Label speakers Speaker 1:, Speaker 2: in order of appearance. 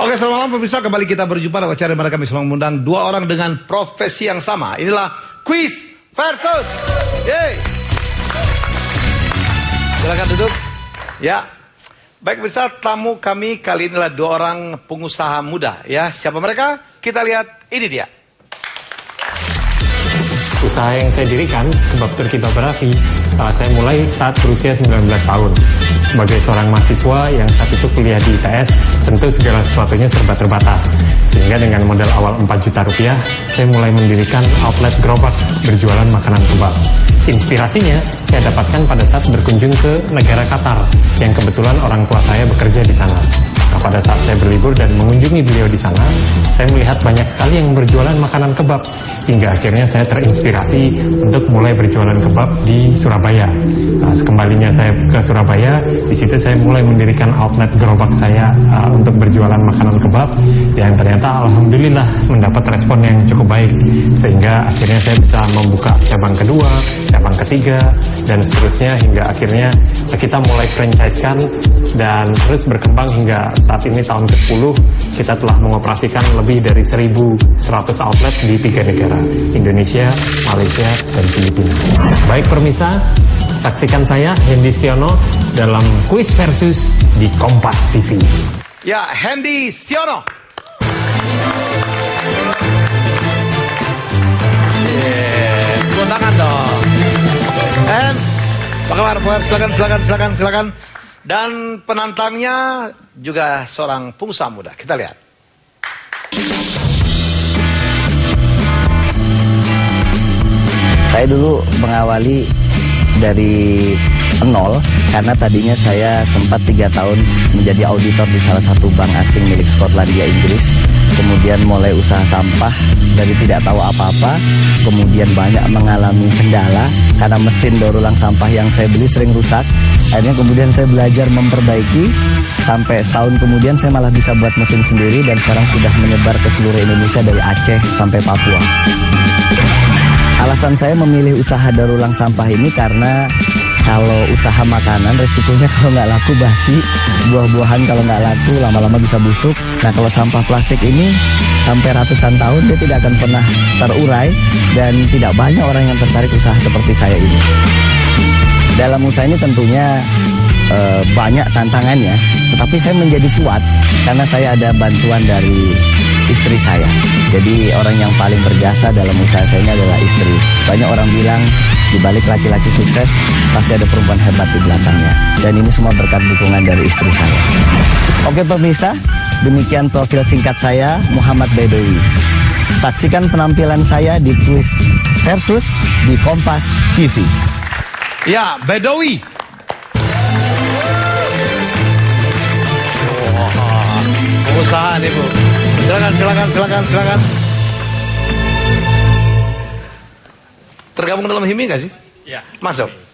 Speaker 1: Oke, selamat malam pemirsa. Kembali kita berjumpa dalam acara mana kami selalu mengundang dua orang dengan profesi yang sama. Inilah Quiz Versus. Yeay. Silakan duduk. Ya. Baik pemirsa, tamu kami kali ini adalah dua orang pengusaha muda. Ya, siapa mereka? Kita lihat, ini dia.
Speaker 2: Usaha yang saya dirikan, Kebab Turki Babarafi, saya mulai saat berusia 19 tahun. Sebagai seorang mahasiswa yang saat itu kuliah di ITS, tentu segala sesuatunya serba terbatas. Sehingga dengan modal awal 4 juta rupiah, saya mulai mendirikan outlet gerobak berjualan makanan kebab. Inspirasinya saya dapatkan pada saat berkunjung ke negara Qatar, yang kebetulan orang tua saya bekerja di sana. Nah, pada saat saya berlibur dan mengunjungi beliau di sana, saya melihat banyak sekali yang berjualan makanan kebab. Hingga akhirnya saya terinspirasi untuk mulai berjualan kebab di Surabaya. Nah, kembalinya saya ke Surabaya, di situ saya mulai mendirikan outlet gerobak saya untuk berjualan makanan kebab, yang ternyata alhamdulillah mendapat respon yang cukup baik. Sehingga akhirnya saya bisa membuka cabang kedua, cabang ketiga, dan seterusnya hingga akhirnya kita mulai franchise-kan dan terus berkembang hingga saat ini tahun ke-10 kita telah mengoperasikan lebih dari 1.100 outlet di 3 negara, Indonesia, Malaysia, dan Filipina. Baik pemirsa, saksikan saya Hendy Stiono dalam Quiz Versus di Kompas TV.
Speaker 1: Ya, Hendy Stiono. Tepuk tangan dong. And apa kabar? Silakan. Dan penantangnya juga seorang pengusaha muda. Kita lihat.
Speaker 3: Saya dulu mengawali dari nol karena tadinya saya sempat 3 tahun menjadi auditor di salah satu bank asing milik Skotlandia Inggris. Kemudian mulai usaha sampah dari tidak tahu apa-apa. Kemudian banyak mengalami kendala karena mesin daur ulang sampah yang saya beli sering rusak. Akhirnya kemudian saya belajar memperbaiki. Sampai setahun kemudian saya malah bisa buat mesin sendiri dan sekarang sudah menyebar ke seluruh Indonesia dari Aceh sampai Papua. Alasan saya memilih usaha daur ulang sampah ini karena kalau usaha makanan resikonya kalau nggak laku basi, buah-buahan kalau nggak laku lama-lama bisa busuk. Nah kalau sampah plastik ini sampai ratusan tahun dia tidak akan pernah terurai dan tidak banyak orang yang tertarik usaha seperti saya ini. Dalam usaha ini tentunya banyak tantangannya, tetapi saya menjadi kuat karena saya ada bantuan dari istri saya. Jadi orang yang paling berjasa dalam usaha saya ini adalah istri. Banyak orang bilang di balik laki-laki sukses pasti ada perempuan hebat di belakangnya. Dan ini semua berkat dukungan dari istri saya. Oke pemirsa, demikian profil singkat saya, Muhammad Bedowi. Saksikan penampilan saya di Quiz Versus di Kompas TV.
Speaker 1: Ya, Bedowi. Pengusaha nih Bu. Silakan. Tergabung dalam HIMI nggak sih?
Speaker 2: Ya.
Speaker 1: Masuk.